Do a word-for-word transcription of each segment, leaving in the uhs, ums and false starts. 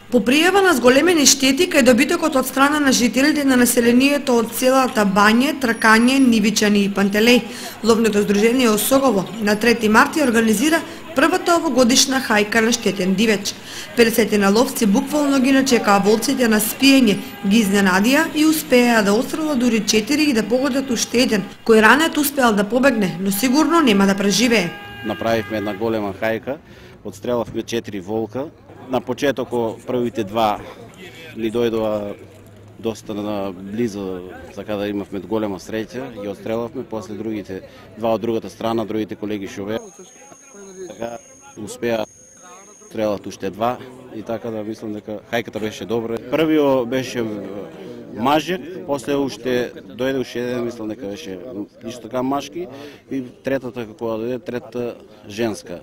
По пријава на зголемени штети кај добитокот од страна на жителите на населението од селата Бање, Тракање, Нивичани и Пантелеј, ловното здружение Осогово на трети март ја организира првата овогодишна хајка на штетен дивеч. педесет ловци буквално ги начекаа волците на спиење, ги изненадија и успеа да отстрелат дури четири и да погодат уште еден, кој ранет успеал да побегне, но сигурно нема да преживее. Направивме една голема хајка, отстрелавме четири волка. На почетоко првите два ни дојдоа доста на близо, така да имавме голема среќа, ги отстрелавме, после другите два од другата страна, другите колеги шове. Така успеа стрелат уште два и така да мислам дека хајката беше добра. Првиот беше мажек, после уште дојде уште еден, мислам дека беше исто така машки и третата како да дојде, третата женска.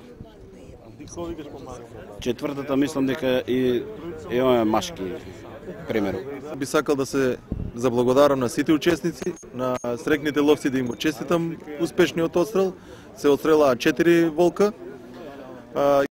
Четвртата мислам дека и имаме машки, примерно. Би сакал да се заблагодарам на сите учесници, на срекните ловци, да им честитам успешниот отстрел. Се отстрелаа четири волка.